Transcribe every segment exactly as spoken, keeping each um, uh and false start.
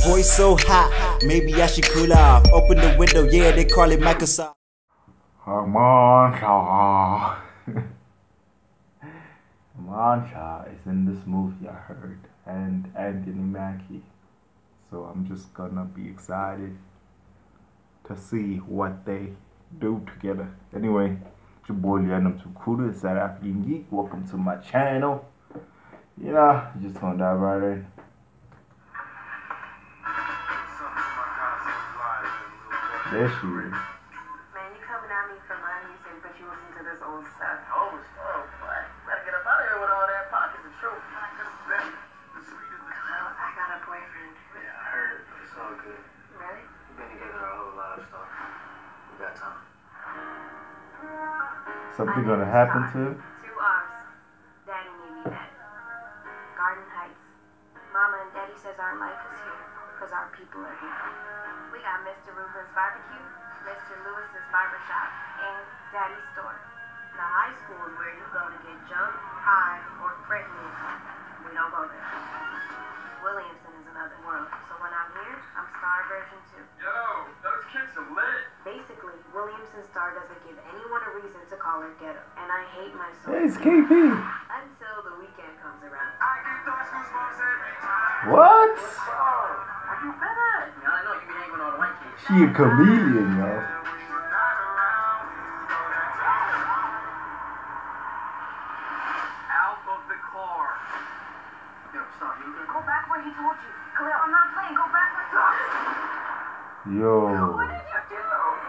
boy so hot, maybe I should cool off. Open the window, yeah, they call it Microsoft. Marsha. Marsha is in this movie, I heard, and Anthony Mackie. So I'm just gonna be excited to see what they do together. Anyway, it's your boy Leonard Tukuda, South African Geek. Welcome to my channel. You know, just gonna dive right in. There she is. Man, you coming at me for my music, but you listen to this old stuff. Old stuff? What? Better get up out of here with all that pockets of truth. Well, I got a boyfriend. Yeah, I heard. It's all good. Really? We've been together a whole lot of stuff. We got time. Something gonna happen to him? Two R's. Daddy made me that. Garden Heights. Mama and Daddy says our life is here because our people are here. We got Mister Ruben's Barbecue, Mister Lewis's Barbershop, and Daddy's store. Now, high school is where you go to get jumped, high, or pregnant. We don't go there. Williamson is another world, so when I'm here, I'm Star version two. Yo, those kids are lit. Basically, Williamson Star doesn't give anyone a reason to call her ghetto, and I hate myself. Hey, it's K P. Until the weekend comes around. I get those goosebumps every time. What? Are you bad? Yeah, I know you be hanging with all the white kids. She a chameleon, yo. Out of the car. Yo, stop. You good? Go back where he told you. Khalil, I'm not playing. Go back where he told you. Yo. What did you do?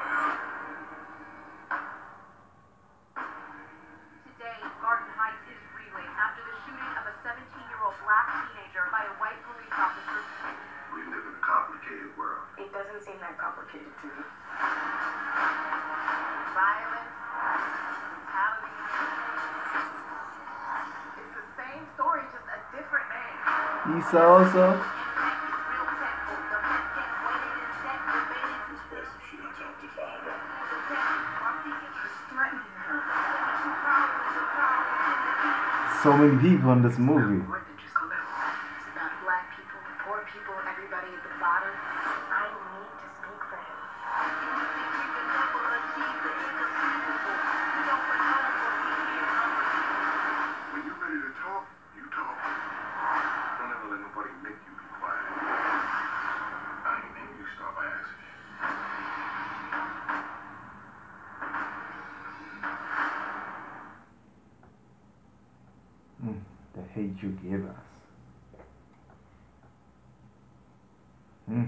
Today, Garden Heights is reeling after the shooting of a seventeen-year-old black teenager by a white police officer. We live in a complicated world. It doesn't seem that complicated to me. Violence, brutality. It's the same story, just a different name. Issa also. It's best if she don't talk to father. So many people in this movie. It's about black people, poor people, everybody at the bottom. I need to speak for him. When you're ready to talk, you talk. Don't ever let nobody make you be quiet. I ain't making you start by asking. Mm, the hate you give us. Mm.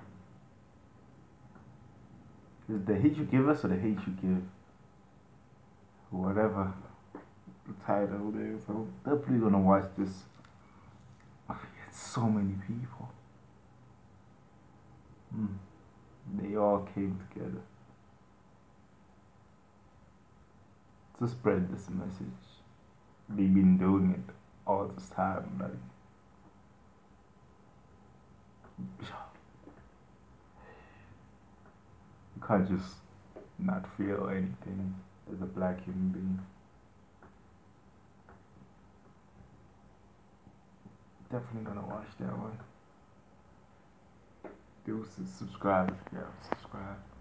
Is it the hate you give us or the hate you give whatever the title is? I'm definitely gonna watch this. It's so many people. Mm. They all came together to spread this message. They've been doing it all this time, like you can't just not feel anything as a black human being. Definitely gonna watch that one. Do subscribe if you haven't subscribed.